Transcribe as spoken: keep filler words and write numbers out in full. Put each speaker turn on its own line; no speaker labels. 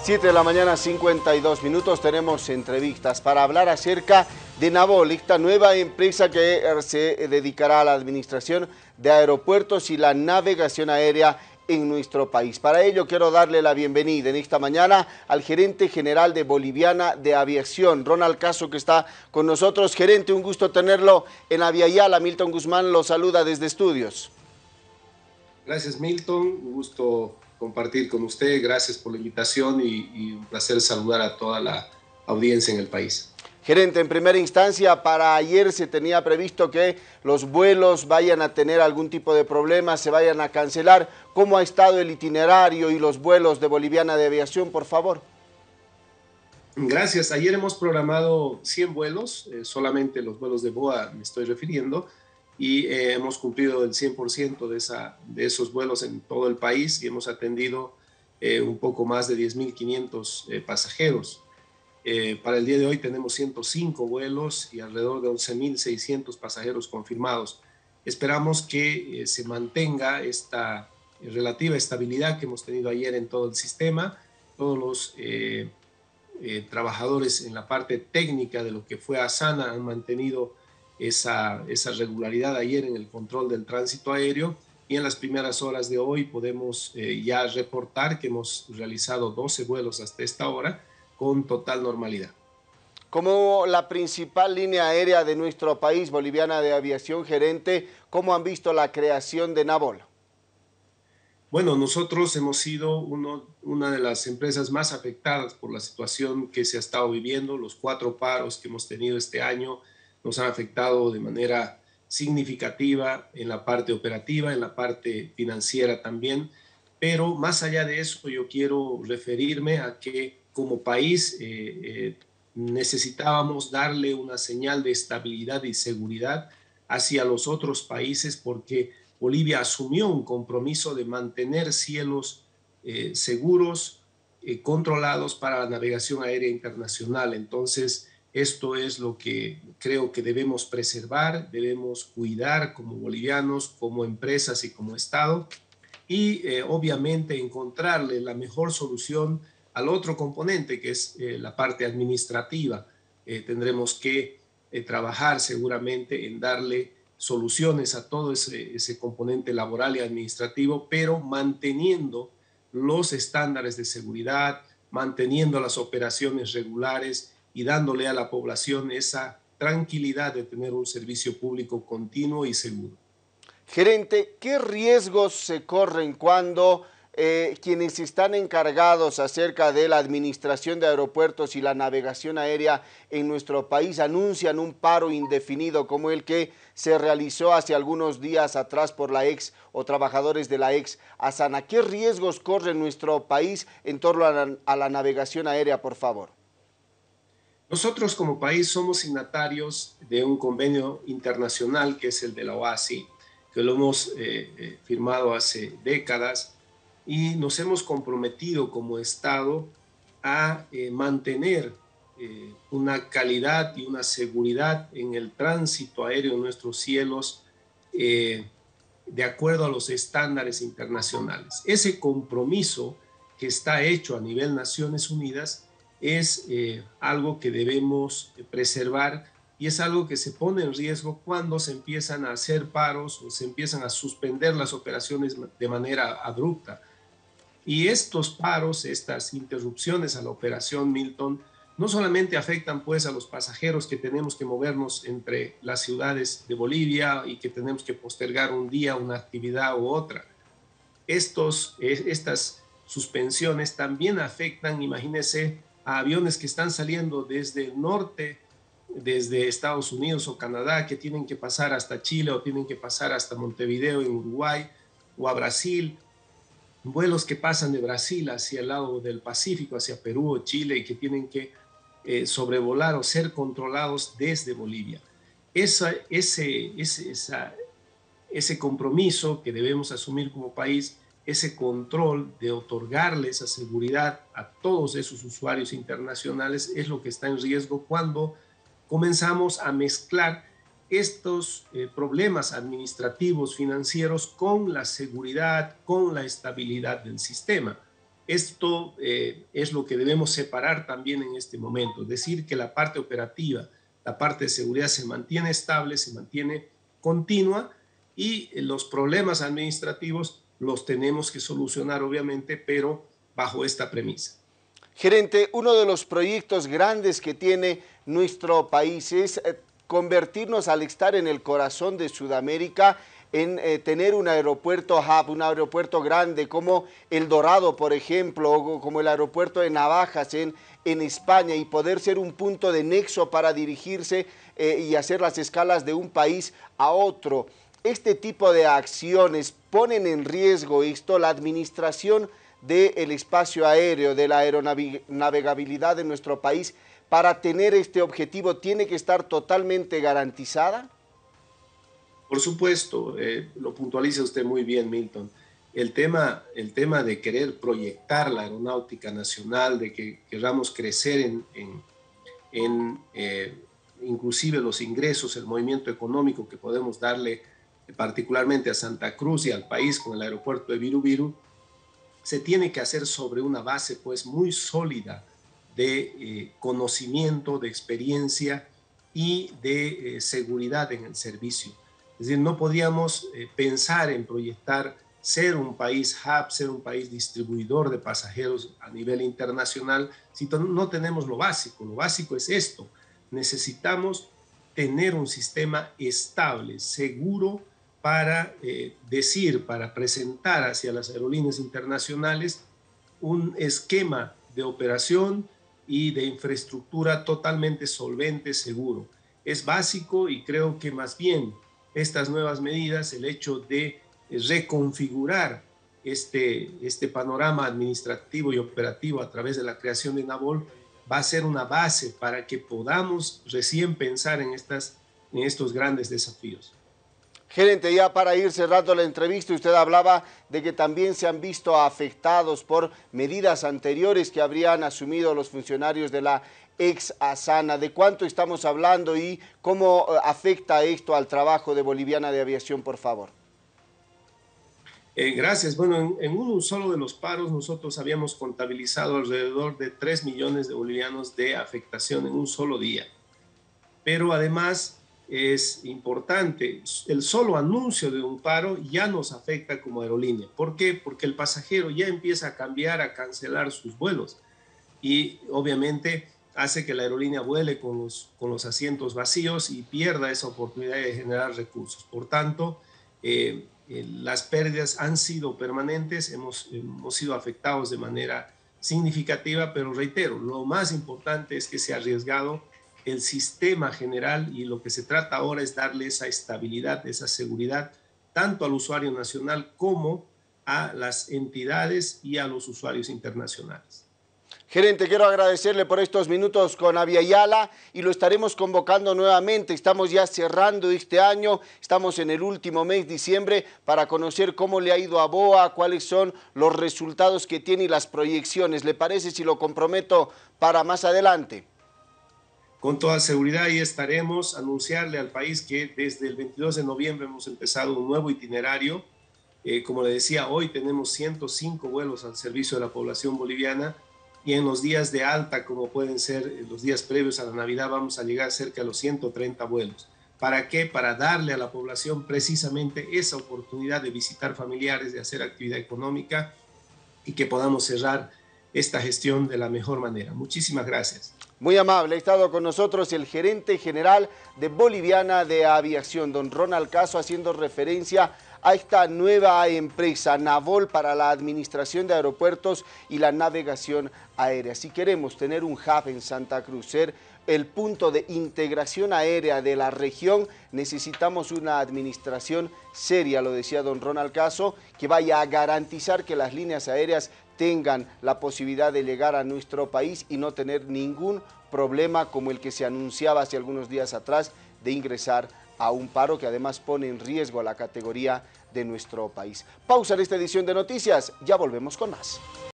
siete de la mañana, cincuenta y dos minutos, tenemos entrevistas para hablar acerca de Navol, esta nueva empresa que se dedicará a la administración de aeropuertos y la navegación aérea en nuestro país. Para ello quiero darle la bienvenida en esta mañana al gerente general de Boliviana de Aviación, Ronald Caso, que está con nosotros. Gerente, un gusto tenerlo en Aviala. Milton Guzmán lo saluda desde estudios.
Gracias, Milton, un gusto compartir con usted, gracias por la invitación y, y un placer saludar a toda la audiencia en el país.
Gerente, en primera instancia, para ayer se tenía previsto que los vuelos vayan a tener algún tipo de problema, se vayan a cancelar. ¿Cómo ha estado el itinerario y los vuelos de Boliviana de Aviación, por favor?
Gracias, ayer hemos programado cien vuelos, eh, solamente los vuelos de B O A me estoy refiriendo, y eh, hemos cumplido el cien por ciento de, esa, de esos vuelos en todo el país y hemos atendido eh, un poco más de diez mil quinientos eh, pasajeros. Eh, para el día de hoy tenemos ciento cinco vuelos y alrededor de once mil seiscientos pasajeros confirmados. Esperamos que eh, se mantenga esta eh, relativa estabilidad que hemos tenido ayer en todo el sistema. Todos los eh, eh, trabajadores en la parte técnica de lo que fue ASANA han mantenido esa, esa regularidad ayer en el control del tránsito aéreo, y en las primeras horas de hoy podemos eh, ya reportar que hemos realizado doce vuelos hasta esta hora con total normalidad.
Como la principal línea aérea de nuestro país, Boliviana de Aviación, gerente, ¿cómo han visto la creación de Navol?
Bueno, nosotros hemos sido uno, una de las empresas más afectadas por la situación que se ha estado viviendo. Los cuatro paros que hemos tenido este año nos han afectado de manera significativa en la parte operativa, en la parte financiera también. Pero más allá de eso, yo quiero referirme a que como país eh, eh, necesitábamos darle una señal de estabilidad y seguridad hacia los otros países, porque Bolivia asumió un compromiso de mantener cielos eh, seguros, eh, controlados para la navegación aérea internacional. Entonces, esto es lo que creo que debemos preservar, debemos cuidar como bolivianos, como empresas y como Estado, y eh, obviamente encontrarle la mejor solución al otro componente, que es eh, la parte administrativa. Eh, tendremos que eh, trabajar seguramente en darle soluciones a todo ese, ese componente laboral y administrativo, pero manteniendo los estándares de seguridad, manteniendo las operaciones regulares y dándole a la población esa tranquilidad de tener un servicio público continuo y seguro.
Gerente, ¿qué riesgos se corren cuando eh, quienes están encargados acerca de la administración de aeropuertos y la navegación aérea en nuestro país anuncian un paro indefinido como el que se realizó hace algunos días atrás por la ex o trabajadores de la ex ASANA? ¿Qué riesgos corre nuestro país en torno a la, a la navegación aérea, por favor?
Nosotros como país somos signatarios de un convenio internacional que es el de la O A S I, que lo hemos eh, eh, firmado hace décadas, y nos hemos comprometido como Estado a eh, mantener eh, una calidad y una seguridad en el tránsito aéreo en nuestros cielos eh, de acuerdo a los estándares internacionales. Ese compromiso que está hecho a nivel Naciones Unidas es eh, algo que debemos preservar, y es algo que se pone en riesgo cuando se empiezan a hacer paros o se empiezan a suspender las operaciones de manera abrupta. Y estos paros, estas interrupciones a la operación, Milton, no solamente afectan pues a los pasajeros que tenemos que movernos entre las ciudades de Bolivia y que tenemos que postergar un día una actividad u otra. Estos, estas suspensiones también afectan, imagínense, a aviones que están saliendo desde el norte, desde Estados Unidos o Canadá, que tienen que pasar hasta Chile o tienen que pasar hasta Montevideo en Uruguay o a Brasil, vuelos que pasan de Brasil hacia el lado del Pacífico, hacia Perú o Chile, y que tienen que eh, sobrevolar o ser controlados desde Bolivia. Esa, ese, ese, esa, ese compromiso que debemos asumir como país, ese control de otorgarle esa seguridad a todos esos usuarios internacionales, es lo que está en riesgo cuando comenzamos a mezclar estos eh, problemas administrativos, financieros, con la seguridad, con la estabilidad del sistema. Esto eh, es lo que debemos separar también en este momento, decir que la parte operativa, la parte de seguridad se mantiene estable, se mantiene continua y los problemas administrativos los tenemos que solucionar obviamente, pero bajo esta premisa.
Gerente, uno de los proyectos grandes que tiene nuestro país es eh, convertirnos al estar en el corazón de Sudamérica en eh, tener un aeropuerto hub, un aeropuerto grande como El Dorado, por ejemplo, o como el aeropuerto de Navajas en, en España, y poder ser un punto de nexo para dirigirse eh, y hacer las escalas de un país a otro. Este tipo de acciones ponen en riesgo esto, la administración del espacio aéreo, de la aeronavegabilidad de nuestro país. Para tener este objetivo, ¿tiene que estar totalmente garantizada?
Por supuesto, eh, lo puntualiza usted muy bien, Milton. El tema, el tema de querer proyectar la aeronáutica nacional, de que queramos crecer en, en, en eh, inclusive los ingresos, el movimiento económico que podemos darle particularmente a Santa Cruz y al país con el aeropuerto de Viru Viru, se tiene que hacer sobre una base pues muy sólida de eh, conocimiento, de experiencia y de eh, seguridad en el servicio. Es decir, no podíamos eh, pensar en proyectar ser un país hub, ser un país distribuidor de pasajeros a nivel internacional si no tenemos lo básico. Lo básico es esto. Necesitamos tener un sistema estable, seguro, para eh, decir, para presentar hacia las aerolíneas internacionales un esquema de operación y de infraestructura totalmente solvente, seguro. Es básico y creo que más bien estas nuevas medidas, el hecho de reconfigurar este, este panorama administrativo y operativo a través de la creación de NAVOL, va a ser una base para que podamos recién pensar en, estas, en estos grandes desafíos.
Gerente, ya para ir cerrando la entrevista, usted hablaba de que también se han visto afectados por medidas anteriores que habrían asumido los funcionarios de la ex ASANA. ¿De cuánto estamos hablando y cómo afecta esto al trabajo de Boliviana de Aviación, por favor?
Eh, gracias. Bueno, en, en uno solo de los paros nosotros habíamos contabilizado alrededor de tres millones de bolivianos de afectación en un solo día. Pero además es importante, el solo anuncio de un paro ya nos afecta como aerolínea. ¿Por qué? Porque el pasajero ya empieza a cambiar, a cancelar sus vuelos y obviamente hace que la aerolínea vuele con los, con los asientos vacíos y pierda esa oportunidad de generar recursos. Por tanto, eh, eh, las pérdidas han sido permanentes, hemos, hemos sido afectados de manera significativa, pero reitero, lo más importante es que se ha arriesgado el sistema general y lo que se trata ahora es darle esa estabilidad, esa seguridad, tanto al usuario nacional como a las entidades y a los usuarios internacionales.
Gerente, quiero agradecerle por estos minutos con Aviala y lo estaremos convocando nuevamente. Estamos ya cerrando este año, estamos en el último mes, diciembre, para conocer cómo le ha ido a B O A, cuáles son los resultados que tiene y las proyecciones. ¿Le parece si lo comprometo para más adelante?
Con toda seguridad ahí estaremos, anunciarle al país que desde el veintidós de noviembre hemos empezado un nuevo itinerario. Eh, como le decía, hoy tenemos ciento cinco vuelos al servicio de la población boliviana y en los días de alta, como pueden ser los días previos a la Navidad, vamos a llegar cerca de los ciento treinta vuelos. ¿Para qué? Para darle a la población precisamente esa oportunidad de visitar familiares, de hacer actividad económica y que podamos cerrar esta gestión de la mejor manera. Muchísimas gracias.
Muy amable, ha estado con nosotros el gerente general de Boliviana de Aviación, don Ronald Caso, haciendo referencia a esta nueva empresa, NAVOL, para la administración de aeropuertos y la navegación aérea. Si queremos tener un hub en Santa Cruz, ser el punto de integración aérea de la región, necesitamos una administración seria, lo decía don Ronald Caso, que vaya a garantizar que las líneas aéreas tengan la posibilidad de llegar a nuestro país y no tener ningún problema como el que se anunciaba hace algunos días atrás de ingresar a un paro que además pone en riesgo a la categoría de nuestro país. Pausa en esta edición de noticias, ya volvemos con más.